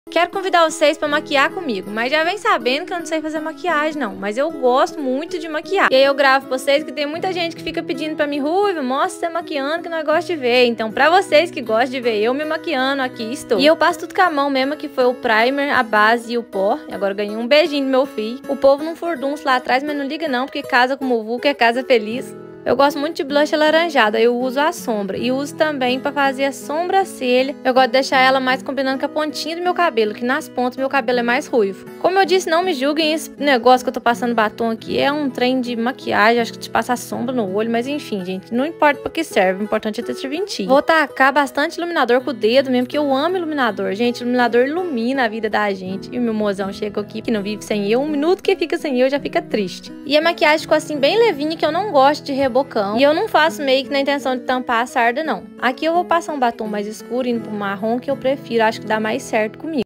Quero convidar vocês pra maquiar comigo, mas já vem sabendo que eu não sei fazer maquiagem não, mas eu gosto muito de maquiar. E aí eu gravo pra vocês que tem muita gente que fica pedindo pra mim, Ruiva, mostra você maquiando que nós gostamos de ver. Então pra vocês que gostam de ver eu me maquiando, aqui estou. E eu passo tudo com a mão mesmo, que foi o primer, a base e o pó. E agora eu ganhei um beijinho do meu filho. O povo não furdunça lá atrás, mas não liga não, porque casa com o Muvuca é casa feliz. Eu gosto muito de blush alaranjado, eu uso a sombra e uso também para fazer a sobrancelha. Eu gosto de deixar ela mais combinando com a pontinha do meu cabelo, que nas pontas meu cabelo é mais ruivo. Como eu disse, não me julguem, esse negócio que eu tô passando batom aqui é um trem de maquiagem, acho que te passa sombra no olho, mas enfim, gente, não importa para que serve, o importante é ter serventia. Vou tacar bastante iluminador com o dedo mesmo, porque eu amo iluminador, gente, iluminador ilumina a vida da gente. E o meu mozão chega aqui, que não vive sem eu, um minuto que fica sem eu já fica triste. E a maquiagem ficou assim bem levinha, que eu não gosto de bocão. E eu não faço make na intenção de tampar a sarda, não. Aqui eu vou passar um batom mais escuro, indo pro marrom, que eu prefiro. Acho que dá mais certo comigo.